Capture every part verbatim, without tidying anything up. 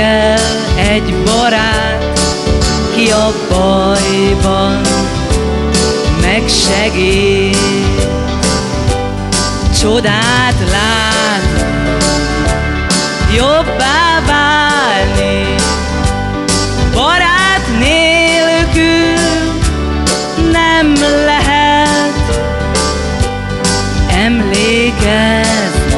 kell egy barát, ki a bajban megsegít. Csodát lát, jobbá válni, barát nélkül nem lehet emlékezni,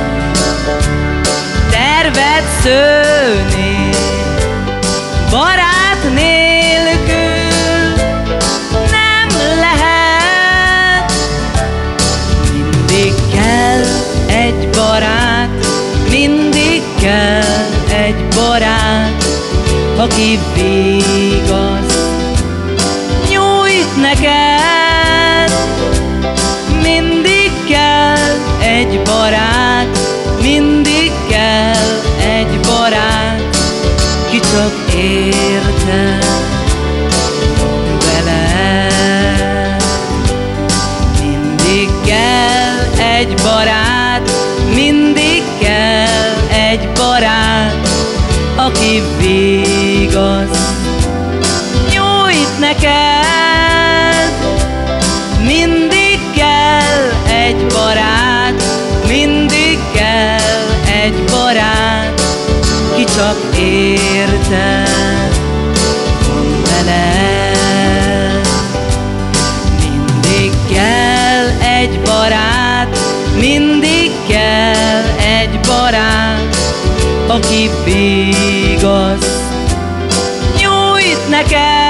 tervet szőni, barát nélkül nem lehet. Mindig kell egy barát, mindig kell egy barát, aki vigaz nyújt neked. Mindig kell egy barát, mindig kell egy barát, ki csak érte veled. Mindig kell egy barát, mindig kell egy barát, aki vigaz nyújt neked. Mindig kell egy barát, mindig kell egy barát, ki csak érte van veled. Mindig kell egy barát, mindig kell egy barát, aki vigaz nyújt neked.